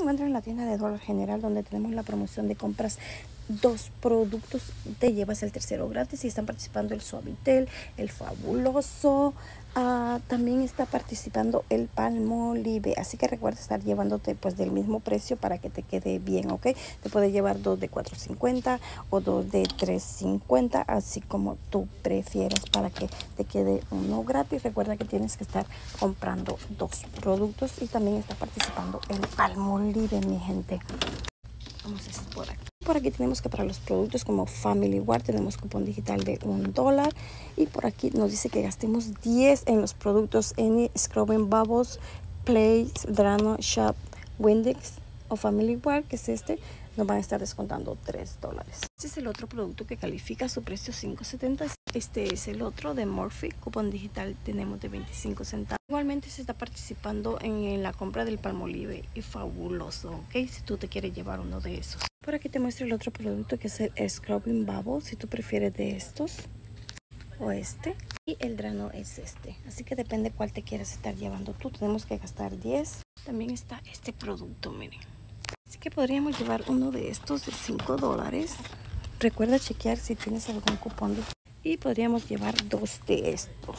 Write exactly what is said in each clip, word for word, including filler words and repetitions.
encuentra en la tienda de Dollar General, donde tenemos la promoción de compras dos productos, te llevas el tercero gratis. Y están participando el Suavitel, el Fabuloso, uh, también está participando el Palmolive. Así que recuerda estar llevándote pues del mismo precio para que te quede bien, ok. Te puedes llevar dos de cuatro cincuenta o dos de tres cincuenta, así como tú prefieras, para que te quede uno gratis. Recuerda que tienes que estar comprando dos productos. Y también está participando el Palmolive, mi gente. Vamos a hacer por aquí. Por aquí tenemos que para los productos como Family War tenemos cupón digital de un dólar. Y por aquí nos dice que gastemos diez en los productos Any Scrubbing Bubbles, Play, Drano, Shop, Windex o Family War, que es este. Nos van a estar descontando tres dólares. Este es el otro producto que califica su precio cinco setenta. Este es el otro de Morphe. Cupón digital tenemos de veinticinco centavos. Igualmente se está participando en la compra del Palmolive y Fabuloso, ok, si tú te quieres llevar uno de esos. Por aquí te muestro el otro producto, que es el Scrubbing Bubble, si tú prefieres de estos o este. Y el Drano es este, así que depende cuál te quieras estar llevando tú. Tenemos que gastar diez. También está este producto, miren. Así que podríamos llevar uno de estos de cinco dólares. Recuerda chequear si tienes algún cupón de... Y podríamos llevar dos de estos.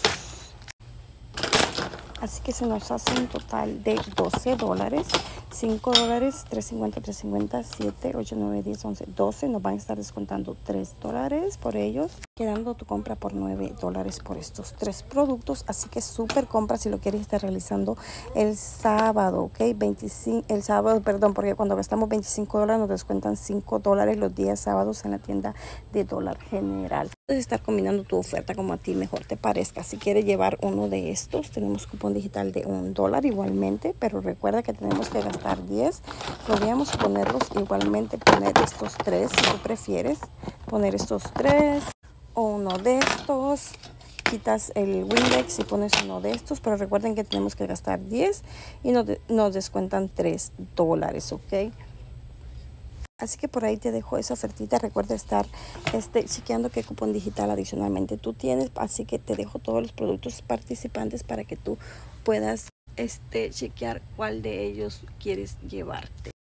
Así que se nos hace un total de doce dólares. cinco dólares, tres cincuenta, tres cincuenta, siete, ocho, nueve, diez, once, doce. Nos van a estar descontando tres dólares por ellos, quedando tu compra por nueve dólares por estos tres productos. Así que súper compra si lo quieres estar realizando el sábado, ok. veinticinco, el sábado, perdón, porque cuando gastamos veinticinco dólares nos descuentan cinco dólares los días sábados en la tienda de Dollar General. Puedes estar combinando tu oferta como a ti mejor te parezca. Si quieres llevar uno de estos, tenemos cupón digital de un dólar igualmente, pero recuerda que tenemos que gastar diez. Podríamos ponerlos igualmente, poner estos tres si tú prefieres, poner estos tres o uno de estos. Quitas el Windex y pones uno de estos, pero recuerden que tenemos que gastar diez y nos, de, nos descuentan tres dólares, ok. Así que por ahí te dejo esa ofertita. Recuerda estar este, chequeando qué cupón digital adicionalmente tú tienes. Así que te dejo todos los productos participantes para que tú puedas este, chequear cuál de ellos quieres llevarte.